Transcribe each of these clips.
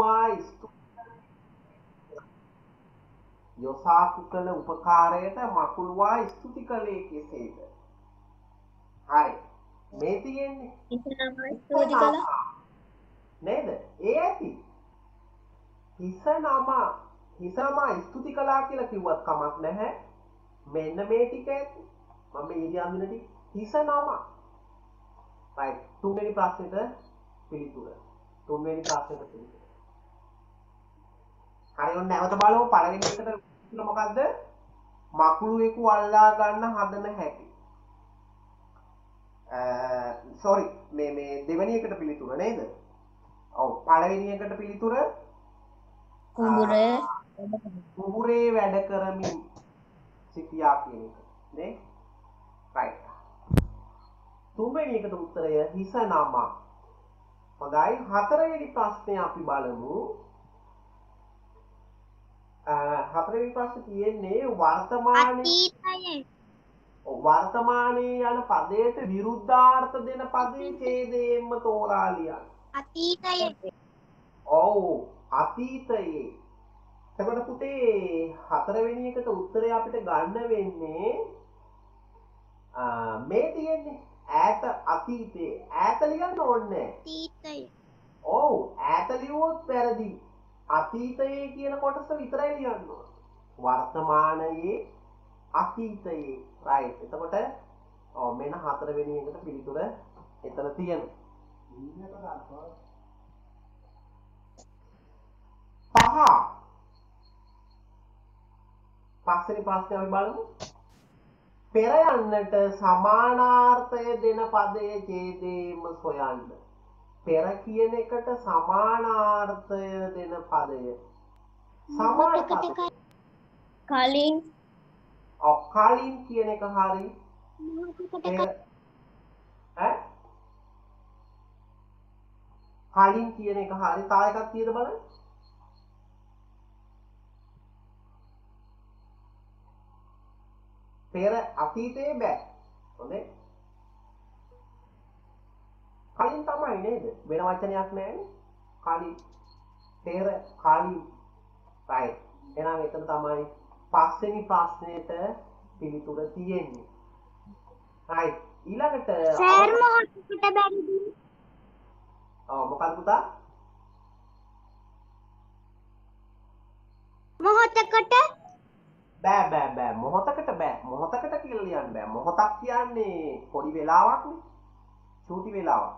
යොසාකු කළ උපකාරයට මකුළුවා ස්තුති කළේ කෙසේද? හරි. මේ තියෙන්නේ ස්තුති කළා. නේද? ඒ ඇති. හිස නම ස්තුති කළා කියලා කිව්වත් කමක් නැහැ. මෙන්න මේ ටික ඇති. මම මේ ඉරි අඳින ටික හිස නම. right. තුන්වෙනි ප්‍රශ්නෙට පිළිතුර. තුන්වෙනි ප්‍රශ්නෙට පිළිතුර. හරි ඔන්න නැවත බලමු පළවෙනි එකට පිළිතුර මොකද්ද? මකුළුවෙකු අල්ලා ගන්න හදන හැටි. සෝරි මේ දෙවෙනි එකට පිළිතුර නේද? ඔව් පළවෙනි එකට පිළිතුර කුඹුරේ වැඩ කරමින් සිටියා කියන එක නේ? right. තුන්වෙනි එකට උත්තරය හිස නම. හොඳයි හතරවෙනි ප්‍රශ්නය අපි බලමු. හතරවෙනි ප්‍රශ්නේ තියෙන්නේ වර්තමානයේ යන පදයට විරුද්ධාර්ථ දෙන පදේ ඡේදයෙන්ම තෝරා ලියන්න. අතීතයේ. ඔව් අතීතයේ. එතකොට පුතේ හතරවෙනි එකට උත්තරය අපිට ගන්න වෙන්නේ මේ තියෙන්නේ ඈත අතීතයේ. ඈත ලියන්න ඕනේ. අතීතයේ. ඔව් ඈත ලියුවොත් වැරදි. අතීතයේ කියන කොටස විතරයි ලියන්න ඕනේ. වර්තමානයේ අතීතයේ right. එතකොට මෙන්න හතරවෙනි එකට පිළිතුර එතන තියෙනවා. පස්වෙනි ප්‍රශ්නේ අපි බලමු. පෙර යන්නට සමානාර්ථය දෙන පදයේ ඡේදයෙන්ම සොයන්න. පෙර කියන එකට සමානාර්ථය දෙන පදය. සමාන පදය. කලින්. කලින් කියන එක හරි. කලින් කියන එක හරි. තව එකක් තියෙද බලන්න. පෙර අතීතයේ බෑ. හොඳේ. කලින් තමයි නේද? වෙන වචනයක් නැහැ. කලින්. පෙර කලින්. right. එහෙනම් එතන තමයි පස්වෙනි ප්‍රශ්නෙට පිළිතුර තියෙන්නේ. right. ඊළඟට සර් මොහොතකට බැරිද? මොකක්ද පුතා? මොහොතකට බෑ මොහොතකට බෑ. මොහොතකට කියලා ලියන්න බෑ. මොහොතක් කියන්නේ පොඩි වෙලාවක්නේ. චූටි වෙලාවක්.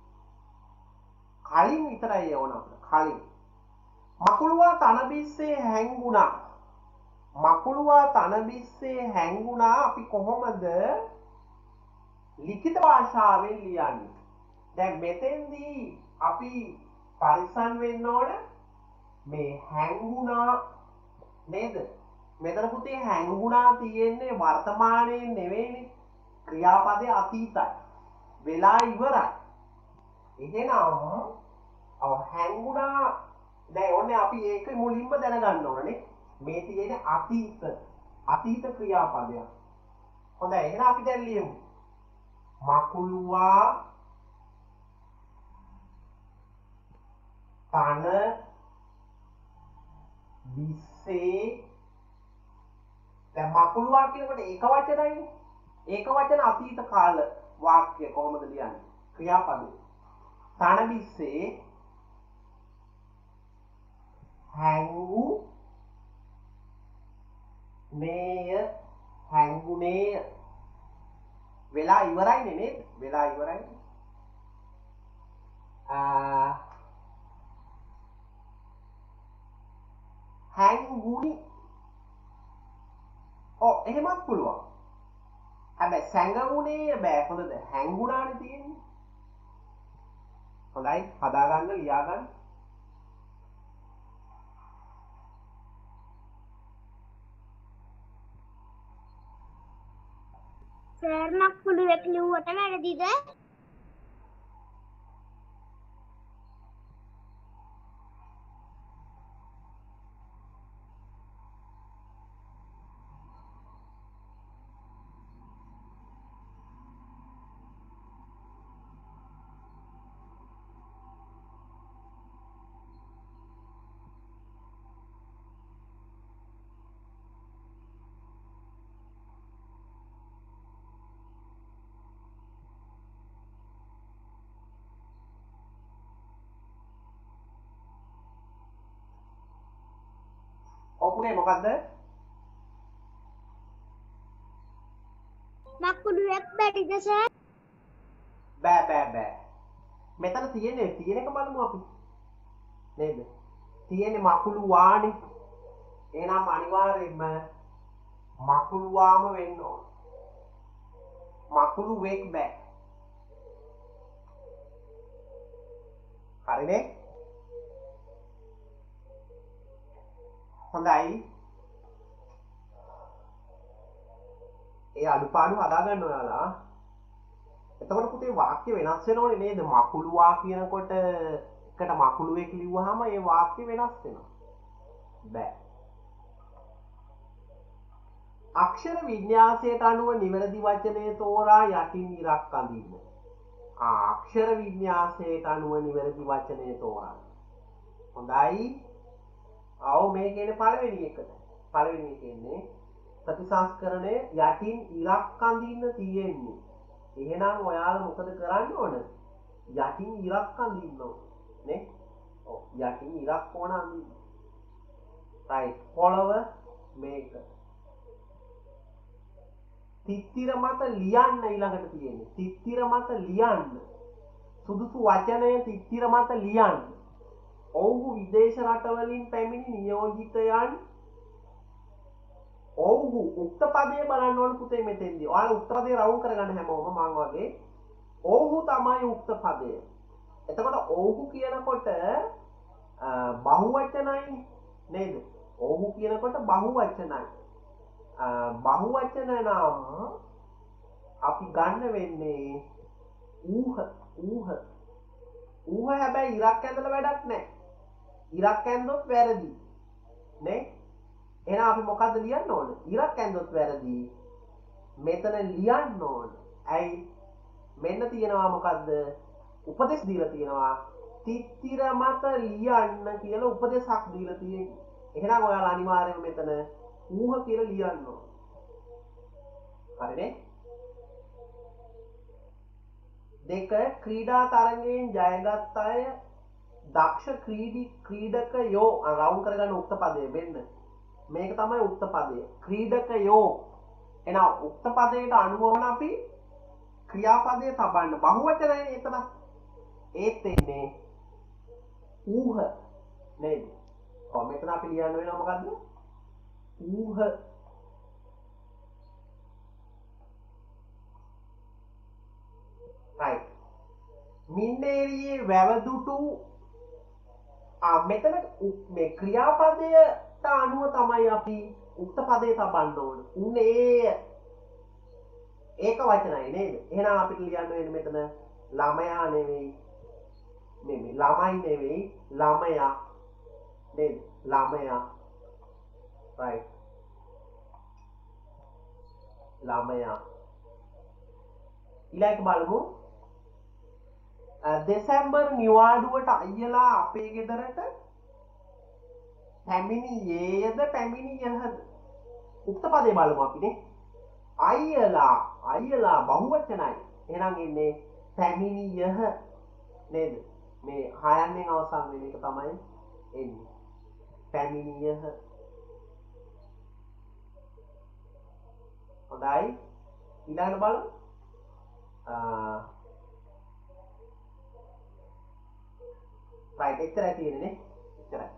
කලින් විතරයි ඕන අපිට. කලින්. මකුළුවා තනබිස්සේ හැංගුණා. මකුළුවා තනබිස්සේ හැංගුණා අපි කොහොමද ලිඛිත භාෂාවෙන් ලියන්නේ? දැන් මෙතෙන්දී අපි පරිස්සම් වෙන්න ඕන මේ හැංගුණා නේද? මෙතන පුතේ හැංගුණා තියෙන්නේ වර්තමානයේ නෙවෙයිනේ. ක්‍රියාපදයේ අතීතයි. වෙලා ඉවරයි. එහෙනම් හැංගුණා දැන් ඕනේ අපි ඒක මුලින්ම දැනගන්න ඕනනේ. මේ තියෙන්නේ අතීත ක්‍රියාපදයක්. හොඳයි එහෙනම් අපි දැන් ලියමු. මකුළුවා තන විස්සේ දැන් මකුළුවා කියනකොට ඒක වචනයිනේ. ඒක වචන අතීත කාල වාක්‍ය කොහොමද ලියන්නේ? ක්‍රියාපදේ. තන විස්සේ හැංගුනේය වෙලා ඉවරයිනේ නේද? වෙලා ඉවරයිනේ. හැංගුනි. එහෙමත් පුළුවන්. හැබැයි සැඟවුනේ බෑ. හොඳද? හැංගුණානේ තියෙන්නේ. හොඳයි හදාගන්න ලියාගන්න. සර් මකුළුවෙක් ලිව්වට වැරදිද? උනේ මොකද්ද? මකුළුවෙක් බැරිද සර්? බෑ. මෙතන තියෙන එක බලමු අපි. නේද? තියෙන්නේ මකුළු වානේ. එහෙනම් අනිවාර්යයෙන්ම මකුළු වාම වෙන්න ඕන. මකුළු වෙක් බෑ. හරිනේ? හොඳයි. ඒ අඩුපාඩු හදාගන්න ඔයාලා. එතකොට පුතේ වාක්‍ය වෙනස් වෙනවනේ නේද? මකුළුවා කියනකොට එකට මකුළුවෙක් ලිව්වහම ඒ වාක්‍ය වෙනස් වෙනවා. බෑ. අක්ෂර වින්‍යාසයට අනුව නිවැරදි වචනය තෝරා යටින් ඉරක් අඳින්න. අක්ෂර වින්‍යාසයට අනුව නිවැරදි වචනය තෝරන්න. හොඳයි. ඔව් මේ කියන්නේ පළවෙනි එකට. පළවෙනි එකන්නේ ප්‍රතිසංස්කරණය යටින් ඉරක් අඳින්න තියෙන්නේ. එහෙනම් ඔයාලා මොකද කරන්න ඕන? යටින් ඉරක් අඳින්න ඕන. නේ? ඔව් යටින් ඉරක් ඕන අඳින්න. right. පොළව මේක. තිත්තිර මත ලියන්න ඊළඟට තියෙන්නේ. තිත්තිර මත ලියන්න. සුදුසු වචනය තිත්තිර මත ලියන්න. ඔව්හු විදේශ රටවලින් පැමිණි නියෝජිතයන් ඔව්හු උක්ත පදේ බලන්න ඕන පුතේ මෙතෙන්දී. ඔයාලා උක්ත පදේ රවුම් කරගන්න හැමෝම මං වගේ. ඔව්හු තමයි උක්ත පදය. එතකොට ඔව්හු කියනකොට බහුවචනයි නේද? ඔව්හු කියනකොට බහුවචනයි. බහුවචන නම් අපි ගන්න වෙන්නේ ඌහ හැබැයි ඉරක් ඇඳලා වැඩක් නැහැ. ඉරක් ඇඳොත් වැරදි. නේ? එහෙනම් අපි මොකද්ද ලියන්න ඕන? ඉරක් ඇඳොත් වැරදි. මෙතන ලියන්න ඕන. ඇයි? මෙන්න තියෙනවා මොකද්ද? උපදේශ දීලා තියෙනවා. තිත්තිර මත ලියන්න කියලා උපදේශක් දීලා තියෙන්නේ. එහෙනම් ඔයාලා අනිවාර්යයෙන්ම මෙතන ඌහ කියලා ලියන්න ඕන. හරිනේ? දෙක ක්‍රීඩා තරගයෙන් ජයගත් අය දක්ෂ ක්‍රීඩකයෝ රවුම් කරගන්න උක්ත පදය වෙන්න. මේක තමයි උක්ත පදය. ක්‍රීඩකයෝ. එහෙනම් උක්ත පදයට අනුව වන අපි ක්‍රියාපදය තබන්න. බහුවචනයිනේ එතන. ඒත් එන්නේ ඌහ නේද? ඔව් මෙතන අපි ලියන්න වෙනවා මොකද්ද? ඌහ. right. මින්නේරියේ වැවදුටු මෙතන මේ ක්‍රියාපදයට අනුව තමයි අපි උක්ත පදේ තබන්න ඕන. උනේ ඒක වචනයි නේද? එහෙනම් අපිට ලියන්න වෙන්නේ මෙතන ළමයා නෙවෙයි. මේ ළමයි නෙවෙයි ළමයා නේද? ළමයා. right. ළමයා. ඊළඟ බලමු. දෙසැම්බර් නිවාඩුවට අයියලා අපේ ගෙදරට පැමිණියේද පැමිණියහද? උක්ත පදේ බලමු අපිනේ. අයියලා බහුවචනයි. එහෙනම් එන්නේ පැමිණියහ නේද? මේ හයන්නෙන් අවසන් වෙන එක තමයි එන්නේ. පැමිණියහ. හොඳයි. ඊළඟට බලමු. right එච්චරයි තියෙන්නේ නේ. එච්චරයි.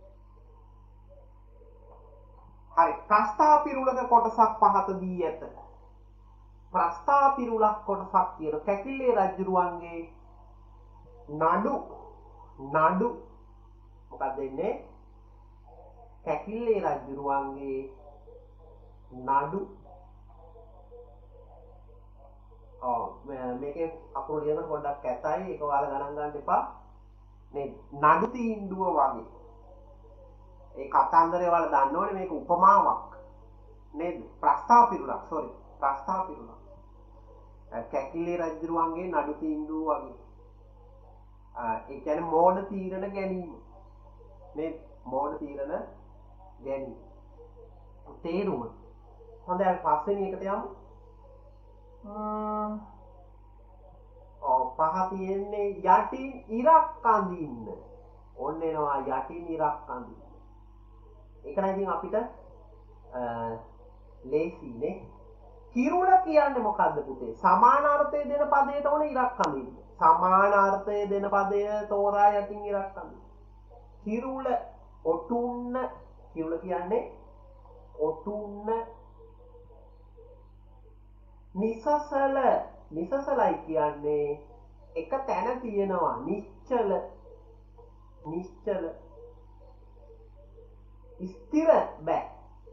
හරි. ප්‍රස්තාව පිරුලක කොටසක් පහත දී ඇත. ප්‍රස්තාව පිරුලක් කොටසක් කියන කැකිල්ලේ රජුරුවන්ගේ නඩු මොකක්ද එන්නේ? කැකිල්ලේ රජුරුවන්ගේ නඩු මේකේ අකුරු ලියනකොට පොඩ්ඩක් කැතයි. ඒක ඔයාලා ගණන් ගන්න එපා. මේ නඩු තීන්දුව වගේ. ඒ කතන්දරේ ඔයාලා දන්න ඕනේ මේක උපමාවක්. නේද? ප්‍රස්තාව පිරුලක්. ප්‍රස්තාව පිරුලක්. කැකිලි රජුරුවන්ගේ නඩු තීන්දුව වගේ. ඒ කියන්නේ මෝඩ තීරණ ගැනීම. නේද? මෝඩ තීරණ ගැනීම. තේරුම. හොඳයි අපි පස්වෙනි එකට යමු. පහ තියෙන්නේ යටින් ඉරක් අඳින්න. ඔන්න එනවා යටින් ඉරක් අඳින්න. ඒක නම් ඉතින් අපිට ලේසිනේ. කිරුළ කියන්නේ මොකද්ද පුතේ? සමානාර්ථය දෙන පදයට ඕන ඉරක් අඳින්න. සමානාර්ථය දෙන පදය තෝරා යටින් ඉරක් අඳින්න. කිරුළ ඔටුන්න කිරුළ කියන්නේ ඔටුන්න නිසසල නිසසලයි කියන්නේ එක තැන තියෙනවා නිශ්චල නිශ්චල ස්ථිර බෑ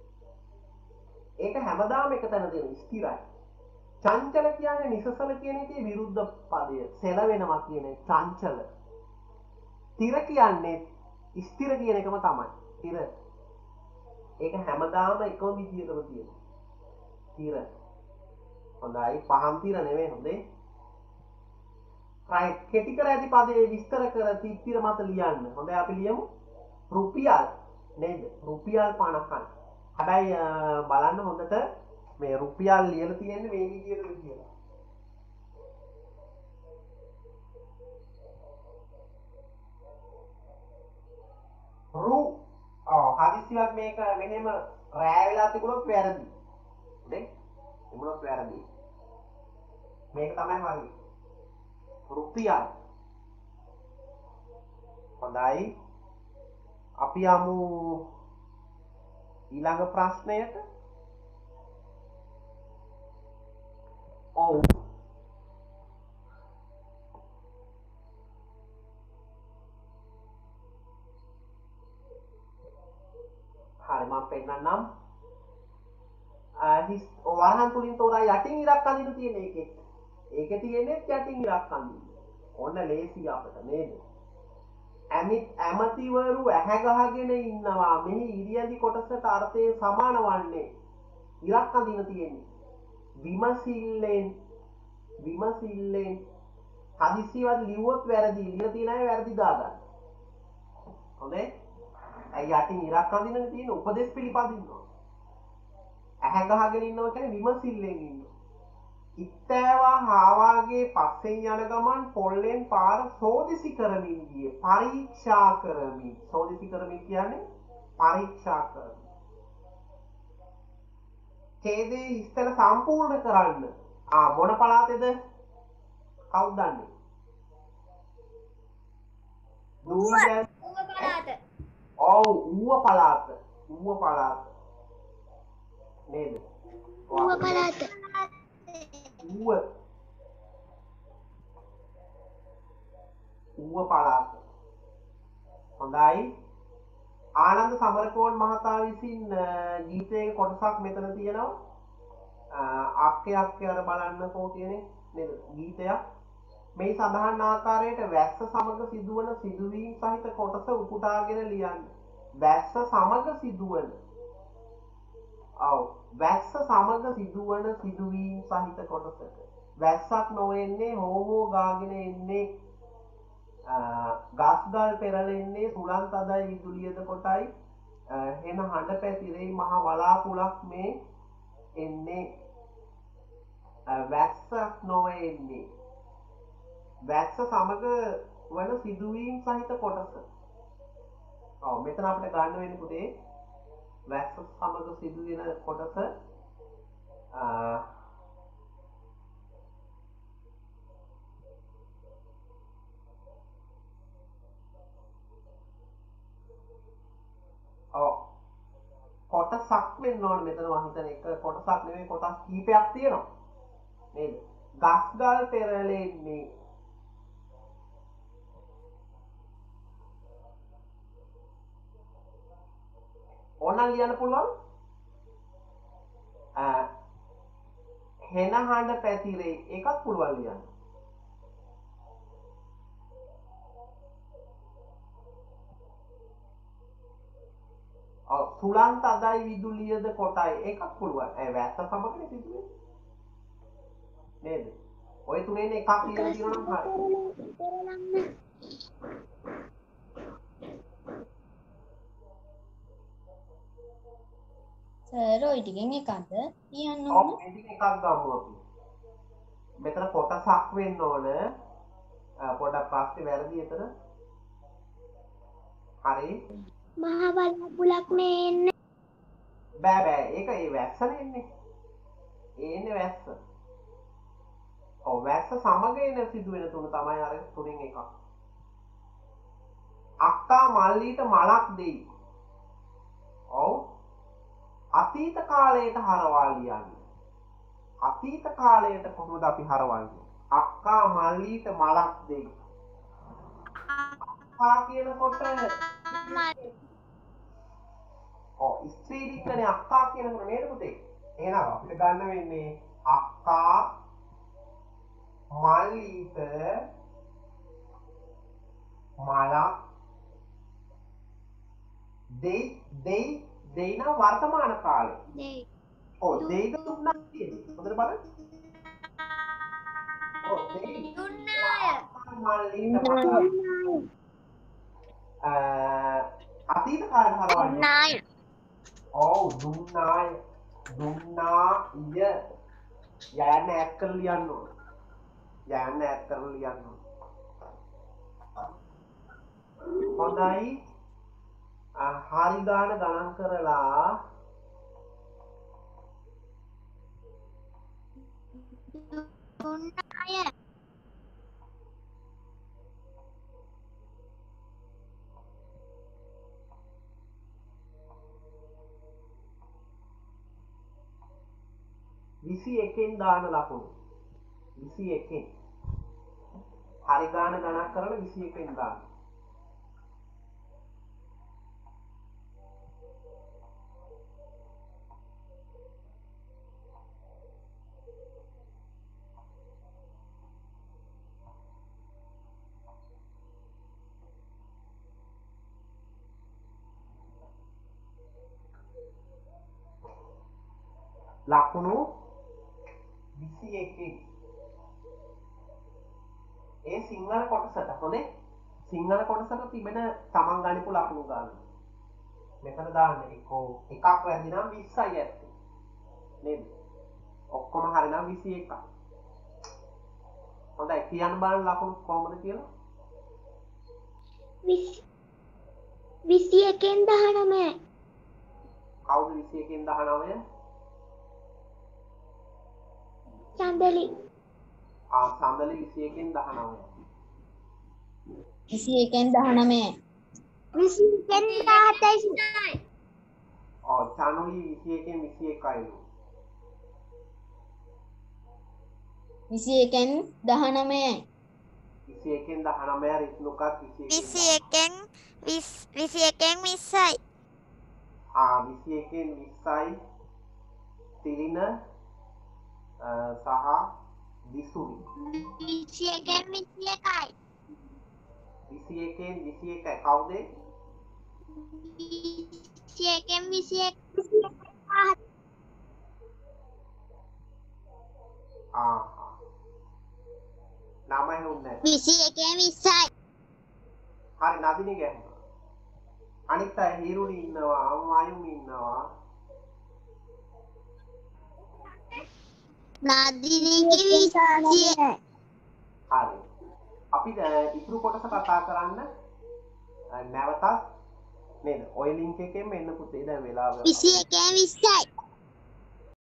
ඒක හැමදාම එක තැන තියෙන ස්ථිරයි චංචල කියන්නේ නිසසල කියන එකේ විරුද්ධ පදය සෙලවෙනවා කියන චංචල ස්ථිර කියන්නේ ස්ථිර කියන එකම තමයි ස්ථිර ඒක හැමදාම එකම විදියටම තියෙනවා ස්ථිර හොඳයි පහන් තිර නෙමෙයි හොඳේ රයිට් කෙටි කර ඇති පදේ විස්තර කර තිත්තිර මත ලියන්න හොඳයි අපි ලියමු රුපියල් නේද රුපියල් 50යි හැබැයි බලන්න හොඳට මේ රුපියල් ලියලා තියෙන්නේ මේ විදියටද කියලා රු හදිස්සියක් මේක මෙහෙම රෑ වෙලා තිබුණොත් වැරදි නේ තිබුණොත් වැරදි මේක තමයි හරි රුපියල් හොඳයි අපි යමු ඊළඟ ප්‍රශ්නයට ඔව් හරි මම පෙන්නන්නම් වරහන් තුලින් තෝරා යටින් ඉරක් අඳින්න තියෙන ඒකේ තියෙන්නේ යටින් ඉරක් අඳින්න ඔන්න ලේසි අපිට නේද ඇමතිවරු ඇහැ ගහගෙන ඉන්නවා මෙහි ඉරියදි කොටසට අර්ථය සමාන වන්නේ ඉරක් අඳින්න තියෙන්නේ විමසිල්ලෙන් හදිසියවත් ලිව්වොත් වැරදි ලියලා තියෙන අය වැරදි දාගන්න හොඳේ ඇයි යටින් ඉරක් අඳින්නනේ තියෙන උපදේශ පිළිපදින්නවා ඇහැ ගහගෙන ඉන්නවා කියන්නේ විමසිල්ලෙන් ඉන්නවා ඉත්තෑවා හාවාගේ පස්සෙන් යන ගමන් පොල්ලෙන් පාර සෝදිසි කරමින් ගියේ පරීක්ෂා කරමින් සෝදිසි කරමින් කියන්නේ පරීක්ෂා කරමින් ඡේදයේ ඉස්තර සම්පූර්ණ කරන්න මොන පළාතේද කවුද දන්නේ ඌව පළාත ඔව් ඌව පළාත නේද ඌව පළාත ඌව පළාත හොඳයි ආනන්ද සමරකෝන් මහතා විසින් ගීතයේ කොටසක් මෙතන තියෙනවා අක්කේ අර බලන්නකෝ කියන්නේ නේද ගීතයක් මේ සඳහන් ආකාරයට වැස්ස සමග සිදුවන සිදුවීම් සහිත කොටස උපුටාගෙන ලියන්න වැස්ස සමග සිදුවන වැස්ස සමග සිදුවන සිදුවීම් සහිත කොටසක වැස්සක් නොවෙන්නේ හෝ ගාගෙන එන්නේ ගස්ගල් පෙරලෙන්නේ සුළං තදයි විදුලියද කොටයි හෙන හඬ පැතිරෙයි මහ වලාකුළක් මේ එන්නේ වැස්සක් නොවෙන්නේ වැස්ස සමග වන සිදුවීම් සහිත කොටස මෙතන අපිට ගන්න වෙන්නේ පුතේ වැස්ස සමග සිදුවෙන කොටස කොටසක් වෙන්න ඕනේ මෙතන මම හිතන එක කොටසක් නෙමෙයි කොටස් කීපයක් තියෙනවා නේද ගස්ගල් පෙරලෙන්නේ ඕනනම් ලියන්න පුළුවන් හෙන හඬ පැතිරේ ඒකත් පුළුවන් ලියන්න සුළං තදයි විදුලියද කොටයි ඒකත් පුළුවන් වැස්ස සමගනේ සිදුවේ නේද ඔය තුනෙන් එකක් ලියලා තියෙනවා නම් හරි සර් ඔය ටිකෙන් එකක්ද කියන්න ඕන? මේ ටික එකක් ගමු අපි. මෙතන කොටසක් වෙන්න ඕන. පොඩක් ප්‍රශ්නේ වැරදි එතන. හරි. මහ වලාකුලක් නේ බෑ ඒක ඒ වැස්සනේ එන්නේ. එන්නේ වැස්ස. ඔව් වැස්ස සමග එන සිදුවෙන තුන තමයි අර තුනෙන් එකක්. අක්කා මල්ලීට මලක් දෙයි. ඔව්. අතීත කාලයට හරවා ලියන්න. අතීත කාලයට කොහොමද අපි හරවන්නේ? අක්කා මල්ලීට මලක් දෙයි. අක්කා කියනකොට ස්ත්‍රීලිංගනේ අක්කා කියනකොට නේද පුතේ? එහෙනම් අපිට ගන්න වෙන්නේ අක්කා මල්ලීට මලක් දෙයි නම් වර්තමාන කාලේ. දෙයි. ඔව් දෙයිද දුන්නා කියන්නේ. හොඳට බලන්න. ඔව් දෙයි. දුන්නාය. මල්ලීට මලක් අතීත කාලේ හරවන්නේ. දුන්නාය. ඔව් දුන්නාය. දුන්නාය. යන්න ඇත් කරලා ලියන්න ඕන. යන්න ඇත් කරලා ලියන්න ඕන. හොඳයි. හරි ගාන ගණන් කරලා දුන්නාය. විසි එකෙන් දාන ලකුණු 21 හරි ගාන ගණන් කරලා 21 දාන්න. ලකුණු 21 ඒ සිංහල කොටසට හොඳේ සිංහල කොටසට තිබෙන තමන් ගනිපු ලකුණු ගන්න. මෙතන දාන්න එකක් වැරදි නම් 20යි ඇත්තේ. නේද? ඔක්කොම හරි නම් 21ක්. හොඳයි කියන්න බලන්න ලකුණු කොහොමද කියලා? 21න් 19යි. කවුද 21න් 19? චන්දලි. සඳලි 21න් 19. 21න් 19. 21න් 17යි. චානුලි 21න් 21යිලු. 21න් 19යි. 21න් 19 රිස්නුකත් 21න් 20යි. 21න් 20යි තිලින සහ විසුනි 21න් 21යි. 21න් 21යි කවුද? 21න් 21. නමයි හොන්නේ 21න් 20යි. හරි නදිනි ගැහුවා. අනිත් අය හිරුනි ඉන්නවා අම්මායුම් ඉන්නවා. නදිනිගේ 20යි. හරි. අපි ඉතුරු කොටස කතා කරන්න නැවතත් නේද? ඔය ලින්ක් එකෙන් මෙන්න පුතේ දැන් වෙලාව 21න් 20යි.